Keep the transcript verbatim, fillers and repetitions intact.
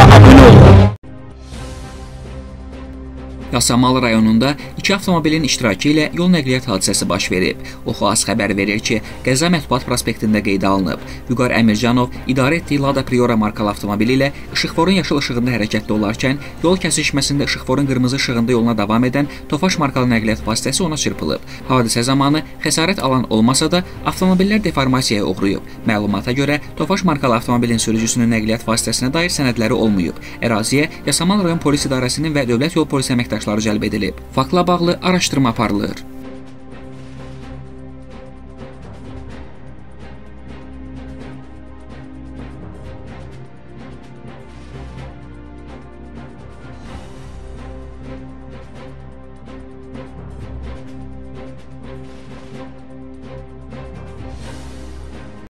kanalımıza abone olun. Yasamal rayonunda iki avtomobilin iştirakı ilə yol nəqliyyat hadisəsi baş verib. Oxuaz xəbər verir ki, qəza Mətbuat prospektində qeydə alınıb. Vüqar Əmircanov idarə etdiyi Lada Priora markalı avtomobili ilə işıqforun yaşıl işığında hərəkətdə olarkən yol kəsişməsində işıqforun qırmızı işığında yoluna davam edən Tofaş markalı nəqliyyat vasitəsi ona çırpılıb. Hadisə zamanı xəsarət alan olmasa da avtomobillər deformasiyaya uğrayıb. Məlumata görə Tofaş markalı avtomobilin sürücüsünün nəqliyyat vasitəsinə dair sənədləri olmayıb. Əraziyə Yasamal rayon polis idarəsinin və Dövlət Yol Polisi əməkdaşları cəlb edilib. Faktla bağlı araşdırma aparılır.